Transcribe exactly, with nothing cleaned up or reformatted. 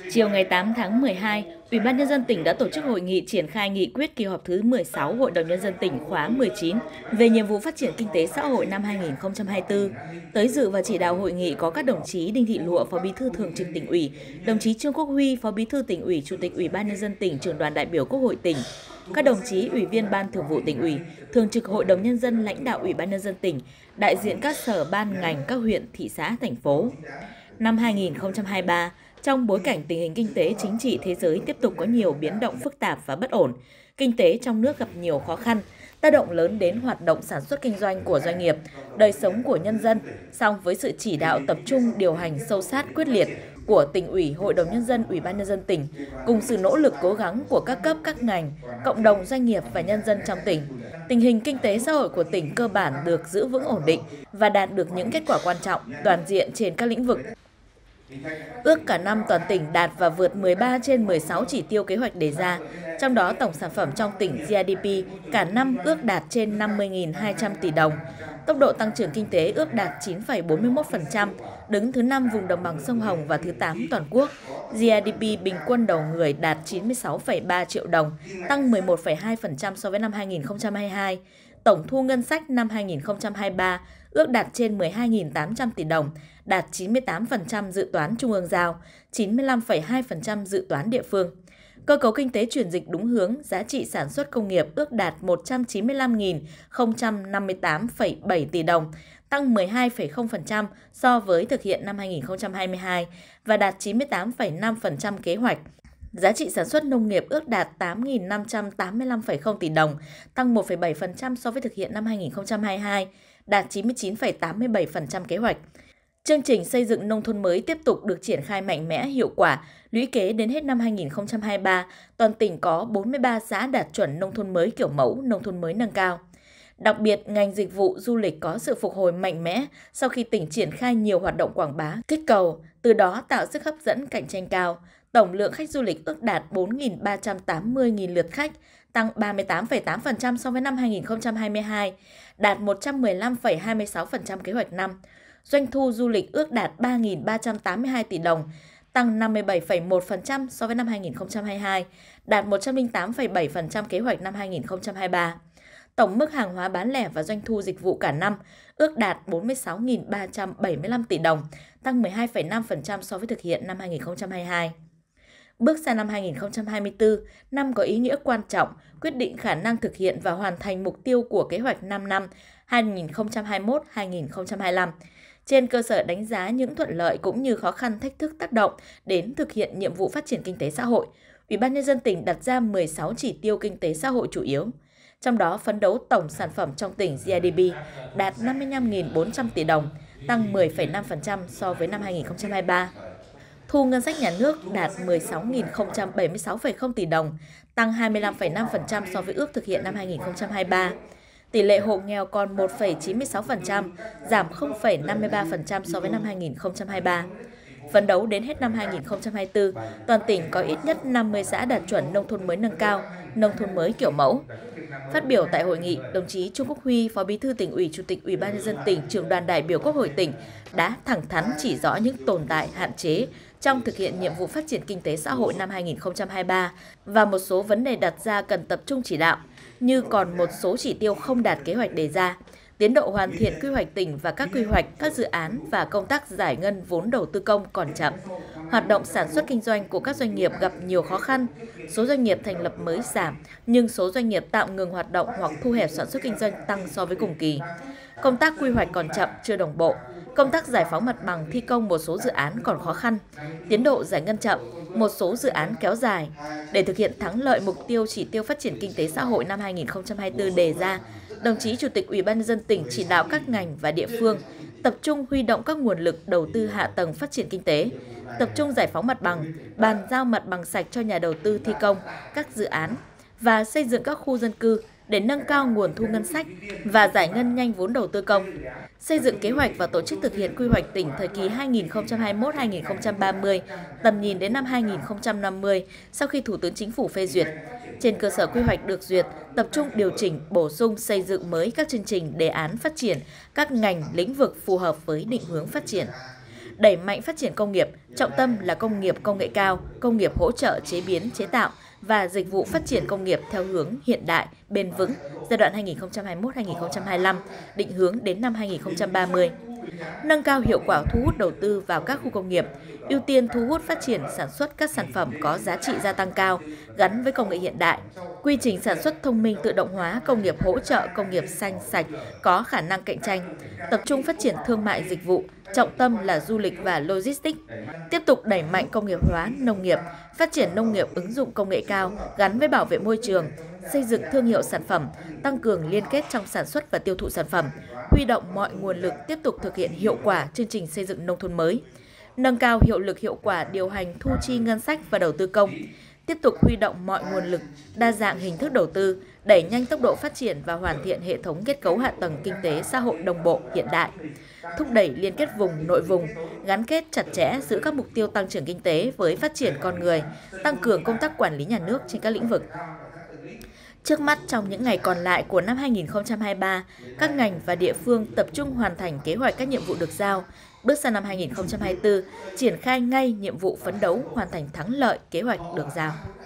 Chiều ngày tám tháng mười hai, Ủy ban Nhân dân tỉnh đã tổ chức hội nghị triển khai nghị quyết kỳ họp thứ mười sáu Hội đồng Nhân dân tỉnh khóa mười chín về nhiệm vụ phát triển kinh tế xã hội năm hai nghìn không trăm hai mươi tư. Tới dự và chỉ đạo hội nghị có các đồng chí Đinh Thị Lụa, Phó Bí thư Thường trực Tỉnh ủy, đồng chí Trương Quốc Huy, Phó Bí thư Tỉnh ủy, Chủ tịch Ủy ban Nhân dân tỉnh, Trưởng đoàn đại biểu Quốc hội tỉnh, các đồng chí Ủy viên Ban Thường vụ Tỉnh ủy, Thường trực Hội đồng Nhân dân, lãnh đạo Ủy ban Nhân dân tỉnh, đại diện các sở ban ngành, các huyện, thị xã, thành phố. Năm hai nghìn không trăm hai mươi ba, trong bối cảnh tình hình kinh tế chính trị thế giới tiếp tục có nhiều biến động phức tạp và bất ổn, kinh tế trong nước gặp nhiều khó khăn, tác động lớn đến hoạt động sản xuất kinh doanh của doanh nghiệp, đời sống của nhân dân, song với sự chỉ đạo tập trung điều hành sâu sát quyết liệt của Tỉnh ủy, Hội đồng Nhân dân, Ủy ban Nhân dân tỉnh, cùng sự nỗ lực cố gắng của các cấp các ngành, cộng đồng doanh nghiệp và nhân dân trong tỉnh, tình hình kinh tế xã hội của tỉnh cơ bản được giữ vững ổn định và đạt được những kết quả quan trọng, toàn diện trên các lĩnh vực. Ước cả năm toàn tỉnh đạt và vượt mười ba trên mười sáu chỉ tiêu kế hoạch đề ra, trong đó tổng sản phẩm trong tỉnh giê đê pê cả năm ước đạt trên năm mươi nghìn hai trăm tỷ đồng. Tốc độ tăng trưởng kinh tế ước đạt chín phẩy bốn mươi mốt phần trăm, đứng thứ năm vùng đồng bằng sông Hồng và thứ tám toàn quốc. giê đê pê bình quân đầu người đạt chín mươi sáu phẩy ba triệu đồng, tăng mười một phẩy hai phần trăm so với năm hai nghìn không trăm hai mươi hai. Tổng thu ngân sách năm hai nghìn không trăm hai mươi ba ước đạt trên mười hai nghìn tám trăm tỷ đồng, đạt chín mươi tám phần trăm dự toán trung ương giao, chín mươi lăm phẩy hai phần trăm dự toán địa phương. Cơ cấu kinh tế chuyển dịch đúng hướng, giá trị sản xuất công nghiệp ước đạt một trăm chín mươi lăm nghìn không trăm năm mươi tám phẩy bảy tỷ đồng, tăng mười hai phẩy không phần trăm so với thực hiện năm hai nghìn không trăm hai mươi hai và đạt chín mươi tám phẩy năm phần trăm kế hoạch. Giá trị sản xuất nông nghiệp ước đạt tám nghìn năm trăm tám mươi lăm phẩy không tỷ đồng, tăng một phẩy bảy phần trăm so với thực hiện năm hai nghìn không trăm hai mươi hai, đạt chín mươi chín phẩy tám mươi bảy phần trăm kế hoạch. Chương trình xây dựng nông thôn mới tiếp tục được triển khai mạnh mẽ, hiệu quả. Lũy kế đến hết năm hai nghìn không trăm hai mươi ba, toàn tỉnh có bốn mươi ba xã đạt chuẩn nông thôn mới kiểu mẫu, nông thôn mới nâng cao. Đặc biệt, ngành dịch vụ du lịch có sự phục hồi mạnh mẽ sau khi tỉnh triển khai nhiều hoạt động quảng bá, kích cầu, từ đó tạo sức hấp dẫn cạnh tranh cao. Tổng lượng khách du lịch ước đạt bốn nghìn ba trăm tám mươi nghìn lượt khách, tăng ba mươi tám phẩy tám phần trăm so với năm hai nghìn không trăm hai mươi hai, đạt một trăm mười lăm phẩy hai mươi sáu phần trăm kế hoạch năm. Doanh thu du lịch ước đạt ba nghìn ba trăm tám mươi hai tỷ đồng, tăng năm mươi bảy phẩy một phần trăm so với năm hai nghìn không trăm hai mươi hai, đạt một trăm lẻ tám phẩy bảy phần trăm kế hoạch năm hai nghìn không trăm hai mươi ba. Tổng mức hàng hóa bán lẻ và doanh thu dịch vụ cả năm ước đạt bốn mươi sáu nghìn ba trăm bảy mươi lăm tỷ đồng, tăng mười hai phẩy năm phần trăm so với thực hiện năm hai nghìn không trăm hai mươi hai. Bước sang năm hai nghìn không trăm hai mươi tư, năm có ý nghĩa quan trọng, quyết định khả năng thực hiện và hoàn thành mục tiêu của kế hoạch năm năm hai nghìn không trăm hai mươi mốt đến hai nghìn không trăm hai mươi lăm. Trên cơ sở đánh giá những thuận lợi cũng như khó khăn thách thức tác động đến thực hiện nhiệm vụ phát triển kinh tế xã hội, Ủy ban Nhân dân tỉnh đặt ra mười sáu chỉ tiêu kinh tế xã hội chủ yếu. Trong đó, phấn đấu tổng sản phẩm trong tỉnh giê đê pê đạt năm mươi lăm nghìn bốn trăm tỷ đồng, tăng mười phẩy năm phần trăm so với năm hai nghìn không trăm hai mươi ba. Thu ngân sách nhà nước đạt mười sáu nghìn không trăm bảy mươi sáu phẩy không tỷ đồng, tăng hai mươi lăm phẩy năm phần trăm so với ước thực hiện năm hai nghìn không trăm hai mươi ba. Tỷ lệ hộ nghèo còn một phẩy chín mươi sáu phần trăm, giảm không phẩy năm mươi ba phần trăm so với năm hai nghìn không trăm hai mươi ba. Phấn đấu đến hết năm hai nghìn không trăm hai mươi tư, toàn tỉnh có ít nhất năm mươi xã đạt chuẩn nông thôn mới nâng cao, nông thôn mới kiểu mẫu. Phát biểu tại hội nghị, đồng chí Trương Quốc Huy, Phó Bí thư Tỉnh ủy, Chủ tịch Ủy ban Nhân dân tỉnh, Trưởng đoàn đại biểu Quốc hội tỉnh đã thẳng thắn chỉ rõ những tồn tại, hạn chế trong thực hiện nhiệm vụ phát triển kinh tế xã hội năm hai nghìn không trăm hai mươi ba và một số vấn đề đặt ra cần tập trung chỉ đạo, như còn một số chỉ tiêu không đạt kế hoạch đề ra, tiến độ hoàn thiện quy hoạch tỉnh và các quy hoạch, các dự án và công tác giải ngân vốn đầu tư công còn chậm. Hoạt động sản xuất kinh doanh của các doanh nghiệp gặp nhiều khó khăn, số doanh nghiệp thành lập mới giảm, nhưng số doanh nghiệp tạm ngừng hoạt động hoặc thu hẹp sản xuất kinh doanh tăng so với cùng kỳ. Công tác quy hoạch còn chậm, chưa đồng bộ. Công tác giải phóng mặt bằng thi công một số dự án còn khó khăn. Tiến độ giải ngân chậm, một số dự án kéo dài. Để thực hiện thắng lợi mục tiêu chỉ tiêu phát triển kinh tế xã hội năm hai nghìn không trăm hai mươi tư đề ra, đồng chí Chủ tịch Ủy ban Nhân dân tỉnh chỉ đạo các ngành và địa phương tập trung huy động các nguồn lực đầu tư hạ tầng phát triển kinh tế, tập trung giải phóng mặt bằng, bàn giao mặt bằng sạch cho nhà đầu tư thi công các dự án và xây dựng các khu dân cư để nâng cao nguồn thu ngân sách và giải ngân nhanh vốn đầu tư công, xây dựng kế hoạch và tổ chức thực hiện quy hoạch tỉnh thời kỳ hai nghìn không trăm hai mươi mốt đến hai nghìn không trăm ba mươi, tầm nhìn đến năm hai nghìn không trăm năm mươi sau khi Thủ tướng Chính phủ phê duyệt. Trên cơ sở quy hoạch được duyệt, tập trung điều chỉnh, bổ sung xây dựng mới các chương trình đề án phát triển các ngành, lĩnh vực phù hợp với định hướng phát triển. đẩy mạnh phát triển công nghiệp, trọng tâm là công nghiệp công nghệ cao, công nghiệp hỗ trợ chế biến chế tạo và dịch vụ phát triển công nghiệp theo hướng hiện đại, bền vững giai đoạn hai nghìn không trăm hai mươi mốt đến hai nghìn không trăm hai mươi lăm, định hướng đến năm hai nghìn không trăm ba mươi. Nâng cao hiệu quả thu hút đầu tư vào các khu công nghiệp, ưu tiên thu hút phát triển sản xuất các sản phẩm có giá trị gia tăng cao, gắn với công nghệ hiện đại, quy trình sản xuất thông minh tự động hóa, công nghiệp hỗ trợ, công nghiệp xanh sạch, có khả năng cạnh tranh, tập trung phát triển thương mại dịch vụ, trọng tâm là du lịch và logistics, tiếp tục đẩy mạnh công nghiệp hóa nông nghiệp, phát triển nông nghiệp ứng dụng công nghệ cao, gắn với bảo vệ môi trường, xây dựng thương hiệu sản phẩm, tăng cường liên kết trong sản xuất và tiêu thụ sản phẩm, huy động mọi nguồn lực tiếp tục thực hiện hiệu quả chương trình xây dựng nông thôn mới, nâng cao hiệu lực hiệu quả điều hành thu chi ngân sách và đầu tư công, tiếp tục huy động mọi nguồn lực, đa dạng hình thức đầu tư, đẩy nhanh tốc độ phát triển và hoàn thiện hệ thống kết cấu hạ tầng kinh tế xã hội đồng bộ hiện đại, thúc đẩy liên kết vùng nội vùng, gắn kết chặt chẽ giữa các mục tiêu tăng trưởng kinh tế với phát triển con người, tăng cường công tác quản lý nhà nước trên các lĩnh vực. Trước mắt, trong những ngày còn lại của năm hai nghìn không trăm hai mươi ba, các ngành và địa phương tập trung hoàn thành kế hoạch các nhiệm vụ được giao. Bước sang năm hai nghìn không trăm hai mươi tư, triển khai ngay nhiệm vụ phấn đấu hoàn thành thắng lợi kế hoạch được giao.